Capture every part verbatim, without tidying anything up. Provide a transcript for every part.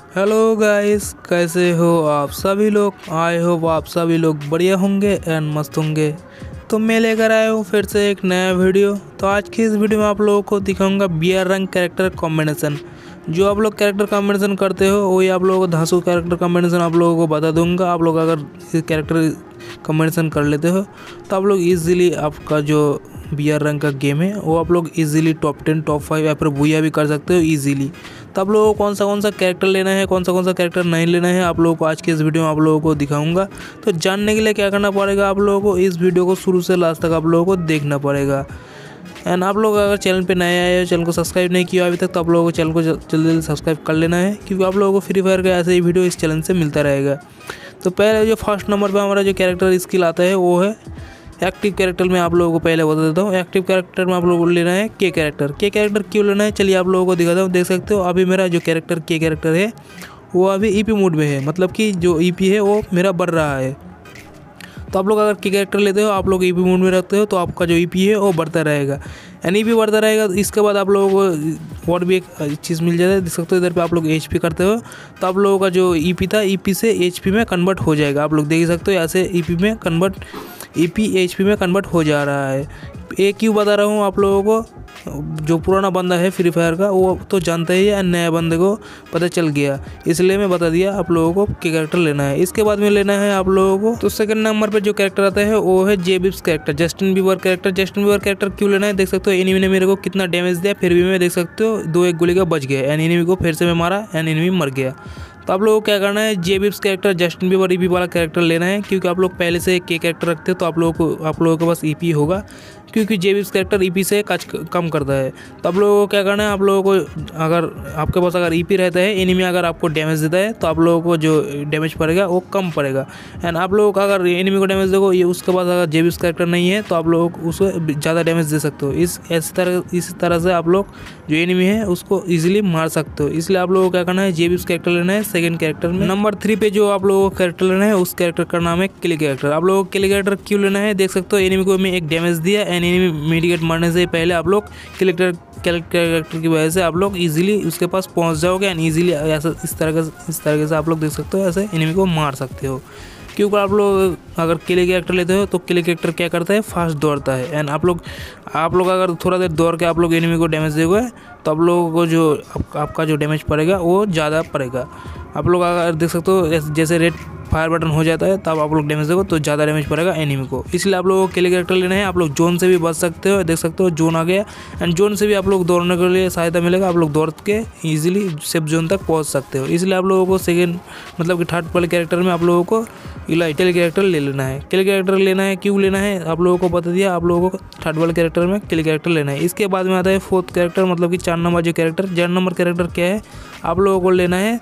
Hello guys, कैसे हो आप सभी लोग। आए हो आप सभी लोग बढ़िया होंगे एंड मस्त होंगे। तो मैं लेकर आया हूँ फिर से एक नया वीडियो। तो आज की इस वीडियो में आप लोगों को दिखाऊंगा बियर रंग कैरेक्टर कॉम्बिनेशन। जो आप लोग कैरेक्टर कॉम्बिनेशन करते हो वही आप लोगों को धांसू कैरेक्टर कॉम्बिनेशन आप लोगों को बता दूंगा। आप लोग अगर इस कैरेक्टर कॉम्बिनेशन कर लेते हो तो आप लोग इजीली आपका जो बियर रंग का गेम है वो आप लोग easily top ten top five या फिर बुया भी कर सकते हो इजीली। तो आप लोगों को कौन सा कौन सा कैरेक्टर लेना है, कौन सा कौन सा कैरेक्टर नहीं लेना है, आप लोगों को आज के इस वीडियो में आप लोगों को दिखाऊंगा। तो जानने के लिए क्या करना पड़ेगा, आप लोगों को इस वीडियो को शुरू से लास्ट तक आप लोगों को देखना पड़ेगा। एंड आप लोग अगर चैनल पे नए आए हो, चैनल को सब्सक्राइब नहीं किया अभी तक, तो आप लोगों को चैनल को जल्दी जल्दी सब्सक्राइब कर लेना है, क्योंकि आप लोगों को फ्री फायर का ऐसे ही वीडियो इस चैनल से मिलता रहेगा। तो पहले जो फर्स्ट नंबर पर हमारा जो कैरेक्टर स्किल आता है वो है एक्टिव कैरेक्टर में। आप लोगों को पहले बता देता हूँ, एक्टिव कैरेक्टर में आप लोगों को लेना है के कैरेक्टर। के कैरेक्टर क्यों लेना है चलिए आप लोगों को दिखाता हूँ। देख सकते हो अभी मेरा जो कैरेक्टर के कैरेक्टर है वो अभी ईपी मोड में है, मतलब कि जो ईपी है वो मेरा बढ़ रहा है। तो आप लोग अगर के कैरेक्टर लेते हो, आप लोग ईपी मोड में रखते हो, तो आपका जो ईपी है वो बढ़ता रहेगा एंड ईपी बढ़ता रहेगा। इसके बाद आप लोगों को और भी एक चीज़ मिल जाता है। देख सकते हो इधर पे आप लोग एचपी करते हो तो आप लोगों का जो ईपी था ईपी से एचपी में कन्वर्ट हो जाएगा। आप लोग देख सकते हो ऐसे ईपी में कन्वर्ट ईपी एचपी में कन्वर्ट हो जा रहा है। एक क्यों बता रहा हूँ आप लोगों को, जो पुराना बंदा है फ्री फायर का वो तो जानता ही है, नया बंदे को पता चल गया, इसलिए मैं बता दिया आप लोगों को के कैरेक्टर लेना है। इसके बाद में लेना है आप लोगों को, तो सेकंड नंबर पे जो कैरेक्टर आता है वो है J Biebs character, Justin Bieber character. Justin Bieber character क्यों लेना है, देख सकते हो एनिमी ने मेरे को कितना डैमेज दिया, फिर भी मैं देख सकते हो दो एक गोली का बच गया एंड एनिमी को फिर से मैं मारा एंड एनिमी मर गया। तो आप लोगों को क्या करना है, J Biebs character Justin Bieber EP वाला कैरेक्टर लेना है, क्योंकि आप लोग पहले से के कैरेक्टर रखते हो तो आप लोगों को आप लोगों के पास ईपी होगा, क्योंकि जे बिब्स कैरेक्टर ईपी से काज कम करता है। तो आप लोगों को क्या करना है, आप लोगों को अगर आपके पास अगर ईपी रहता है, एनिमी अगर आपको डैमेज देता है तो आप लोगों को जो डैमेज पड़ेगा वो कम पड़ेगा। एंड आप लोगों का अगर एनिमी को डैमेज देखो ये उसके पास अगर जे बिब्स कैरेक्टर नहीं है तो आप लोग उसको ज़्यादा डैमेज दे सकते हो। इस इस तरह इस तरह से आप लोग जो एनिमी है उसको ईजिली मार सकते हो। इसलिए आप लोगों को क्या करना है, जे बिब्स कैरेक्टर लेना है सेकेंड कैरेक्टर में। नंबर थ्री पे जो आप लोगों को कैरेक्टर लेना है उस कैरेक्टर का नाम है किल कैरेक्टर। आप लोगों को किल कैरेक्टर क्यों लेना है, देख सकते हो एनिमी को मैं एक डैमेज दिया एंड एनिमी मेडिकेट मरने से पहले आप लोग किल कैरेक्टर की वजह से आप लोग इजीली उसके पास पहुंच जाओगे एंड इजीली ऐसा इस तरह इस तरीके से आप लोग देख सकते हो ऐसे एनिमी को मार सकते हो। क्योंकि आप लोग अगर किल कैरेक्टर लेते हो तो किल कैरेक्टर क्या करता है, फास्ट दौड़ता है एंड आप लोग आप लोग अगर थोड़ा देर दौड़ के आप लोग एनिमी को डैमेज दोगे तो आप लोगों को जो आप, आपका जो डैमेज पड़ेगा वो ज़्यादा पड़ेगा। आप लोग अगर देख सकते हो जैसे रेड फायर बटन हो जाता है तब आप लोग डैमेज देखो तो ज़्यादा डैमेज पड़ेगा एनिमी को। इसलिए आप लोगों को किल कैरेक्टर लेना है। आप लोग जोन से भी बच सकते हो, देख सकते हो जोन आ गया एंड जोन से भी आप लोग दौड़ने के लिए सहायता मिलेगा, आप लोग दौड़ के इजीली सेफ जोन तक पहुंच सकते हो। इसलिए आप लोगों को सेकेंड मतलब कि थर्ड वाले कैरेक्टर में आप लोगों को किल कैरेक्टर ले लेना है। किल कैरेक्टर लेना है क्यों लेना है आप लोगों को बता दिया, आप लोगों को थर्ड वाले कैरेक्टर में किल कैरेक्टर लेना है। इसके बाद में आता है फोर्थ कैरेक्टर, मतलब कि चार नंबर जो कैरेक्टर, चार नंबर कैरेक्टर क्या है, आप लोगों को लेना है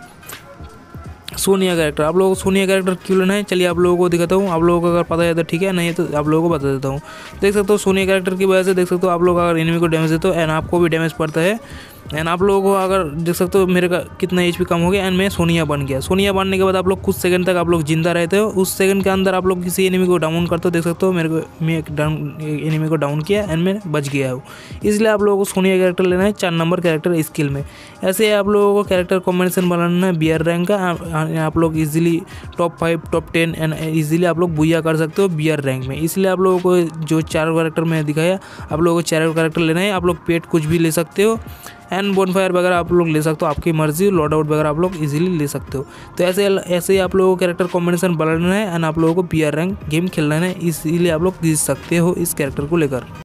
सोनिया कैरेक्टर। आप लोगों को सोनिया कैरेक्टर क्यों लेना है चलिए आप लोगों को दिखाता हूँ। आप लोगों को अगर पता है तो ठीक है, नहीं तो आप लोगों को बता देता हूँ। देख सकते हो सोनिया कैरेक्टर की वजह से देख सकते हो आप लोग अगर एनिमी को डैमेज देते हो एंड आपको भी डैमेज पड़ता है एंड आप लोगों को अगर देख सकते हो मेरे का कितना एचपी कम हो गया एंड मैं सोनिया बन गया। सोनिया बनने के बाद आप लोग कुछ सेकंड तक आप लोग जिंदा रहते हो। उस सेकंड के अंदर आप लोग किसी एनिमी को डाउन करते हो, देख सकते हो मेरे को मैं एक डाउन एनिमी को डाउन किया एंड मैं बच गया हूँ। इसलिए आप लोगों को सोनिया कैरेक्टर लेना है चार नंबर कैरेक्टर स्किल में। ऐसे आप लोगों को कैरेक्टर कॉम्बिनेशन बनाना है बियर रैंक का। आप लोग easily top five top ten and easily आप लोग बुया कर सकते हो बियर रैंक में। इसलिए आप लोगों को जो चार कैरेक्टर में दिखाया आप लोगों को चार कैरेक्टर लेना है। आप लोग पेट कुछ भी ले सकते हो एंड बोनफायर वगैरह आप लोग ले सकते हो, आपकी मर्जी। लॉड आउट वगैरह आप लोग इजीली ले सकते हो। तो ऐसे ऐसे ही आप लोगों को कैरेक्टर कॉम्बिनेशन बनाना है एंड आप लोगों को बियर रैंक गेम खेलना है, इसीलिए आप लोग जीत सकते हो इस कैरेक्टर को लेकर।